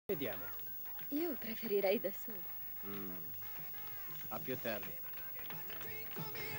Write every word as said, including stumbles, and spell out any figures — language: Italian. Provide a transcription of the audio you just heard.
Vediamo. Io preferirei da solo. Mm. A più tardi.